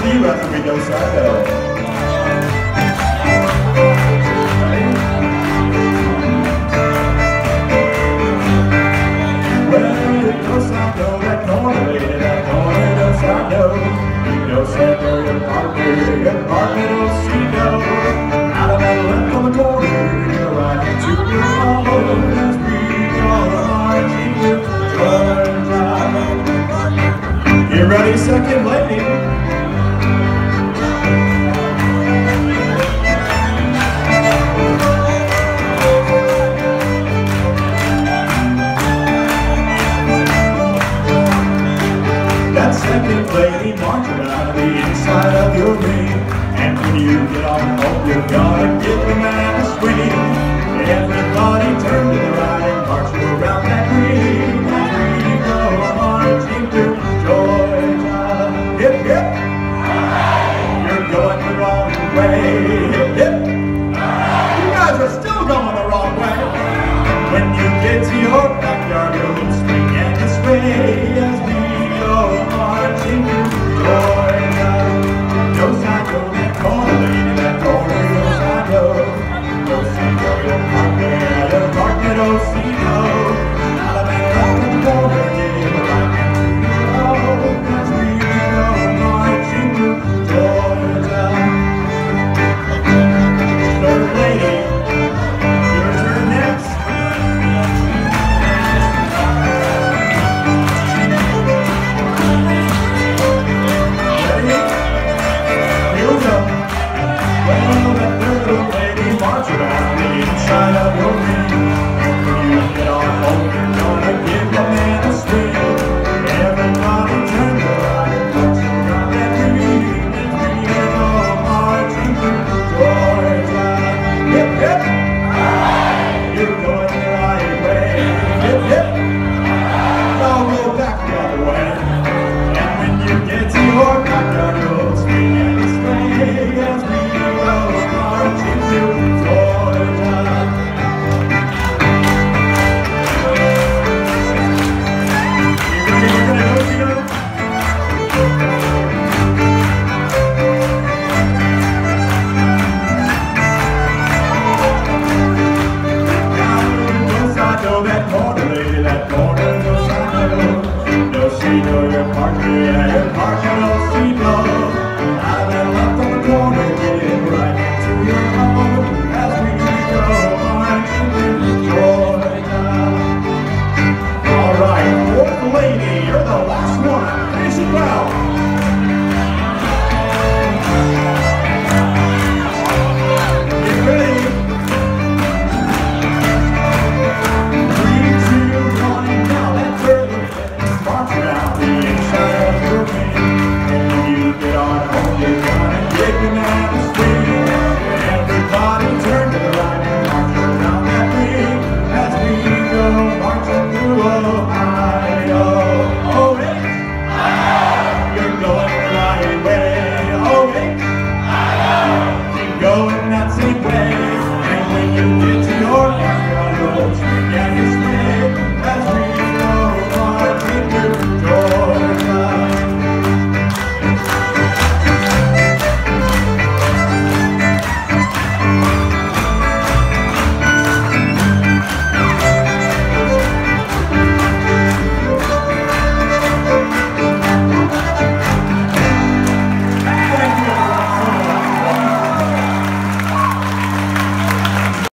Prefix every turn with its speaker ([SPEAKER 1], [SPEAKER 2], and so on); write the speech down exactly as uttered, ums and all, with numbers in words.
[SPEAKER 1] see you after we go side. Get ready, second lady. That second lady march around the inside of your ring. And when you get on home, you're gonna give the man a swing. Everybody turn to the right and march around that ring. And we go marching through Georgia. Hip, hip. You're going the wrong way. Hip, hip. You guys are still going the wrong way. When you get to your backyard, you'll swing and sway as we go marching through Georgia. No side go that corner, lady, that corner, no side go. No side go, you'll park there, you'll park it, oh, see, no. Not a man up in the corner, yeah, but I can see you all as we go marching through Georgia. Third lady, your turn next. Inside of your ring. When you get on home, you're gonna give the man a swing. Everybody turn to the right and march around that ring. And we go marching through Georgia. Hip, hip. You're going the right way. Hip, hip. Now go back the other way. And when you get to your backyard, you'll swing and sway as we go marching through Georgia. That corner, lady, that corner, no side, no see, no, your partner, yeah, your partner, no see, no. I've been left on the corner, getting right into your home as we go marching through Georgia. All right, fourth lady, you're the last one. Finish it well. Get ready. Everybody turn to the right and march around that ring as we go marching through Ohio. Oh, hey! You're going the right way. Oh, hey! Keep going that same way. And when you get to your backyard, you'll swing and you swing.